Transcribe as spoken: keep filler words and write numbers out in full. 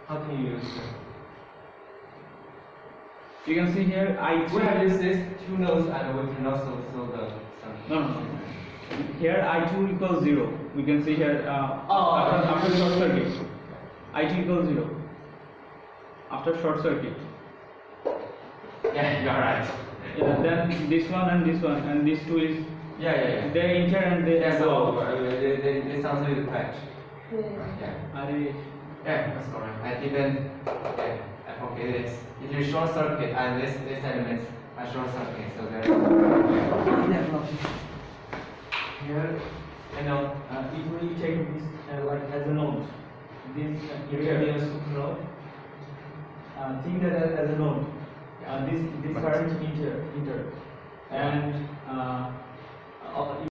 How can you use it? You can see here I three. We have this, this two nodes and we can also fill the some. No, no, no. Here I two equals zero. We can see here uh, Oh, after, okay. after short circuit. I two equals zero. After short circuit. Yeah, you're right. Yeah, then this one and this one and these two is Yeah, yeah, yeah. they enter and they Yeah, go so out. uh, they, they, they sound a little patch. Yeah. Are Yeah, that's correct. I didn't. Yeah, I forget this. It is short circuit, and this this element are short circuit, so there. here, You know. uh, if we take this uh, like as a node, this uh, interior node, uh, think that as, as a node. Uh, this this current enter enter, and uh, uh,